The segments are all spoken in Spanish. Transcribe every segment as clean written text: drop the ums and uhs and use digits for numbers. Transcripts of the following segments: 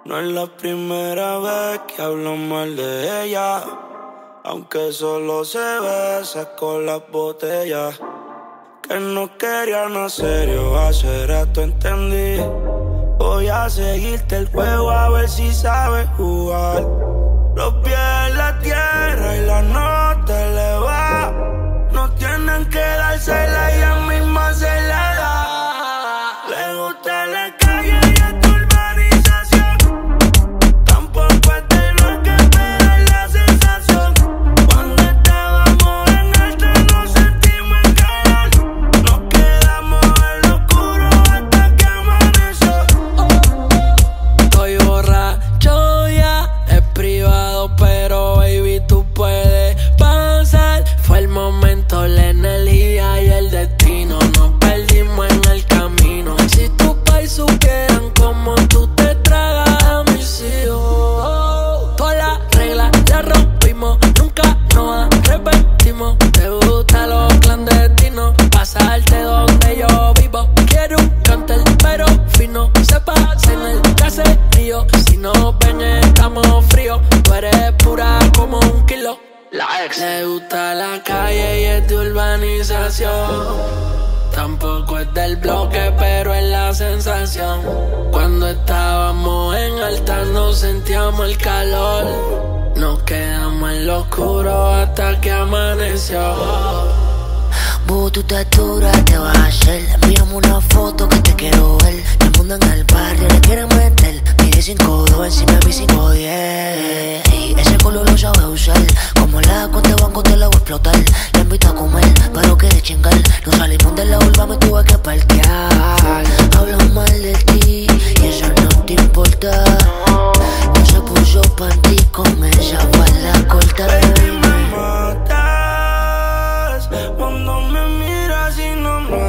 No es la primera vez que hablo mal de ella, aunque solo se besa con las botellas. Que no quería nada serio, hace rato entendí. Voy a seguirte el juego a ver si sabes jugar. Los pies en la tierra y la nota eleva. No tienen que dársela, ella misma se la da. Le gusta la calle y esta urbanización. Tampoco es de bloque, pero es la sensación. Cuando estábamos en alta nos sentimos en calor. Nos quedamos en lo oscuro hasta que amaneció. Estoy borracho ya, es privado, pero baby tú puedes pasar. Fue el momento, la energía y el destino. Nos perdimos en el camino. Si tus pais supieran cómo tú te tragas a mis hijos. Todas las reglas las rompimos, nunca nos arrepentimos. Te gustan los clandestinos, pasarte donde yo vivo. Quiero un cantel pero fino, se pasa en el caserío. Si nos ven estamos fríos, tú eres pura como un kilo. La ex le gusta la calle y es de urbanización. Tampoco es del bloque, pero es la sensación. Cuando estábamos en alta nos sentíamos el calor. Nos quedamos en lo oscuro hasta que amaneció. Tu estatura te vas a hacer. Envíame una foto que te quiero ver. El mundo en el barrio le quiere meter. Mide 5'2", encima de mi 5'10". Ey, ese color lo sabe usar. Como la cuenta de banco te la voy a explotar. La invito a comer, pero quiere chingar. Nos salimos de la urba, me tuve que parquear. Hablan mal de ti y eso no te importa. No se puso panty con esa falda corta. Cuando me miras y no me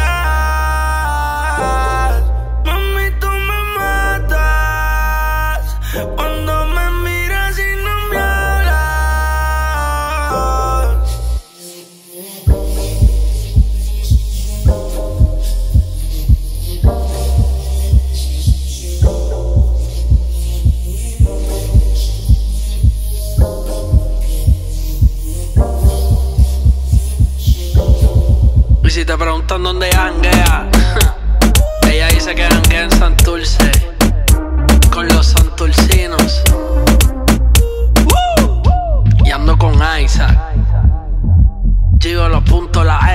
hablas, mami, tú me matas. Cuando me miras y no me hablas. Y si te preguntan dónde janguea, ella dice que janguea en Santurce con los santurcinos. Y ando con Isaac. Llegó los puntos, la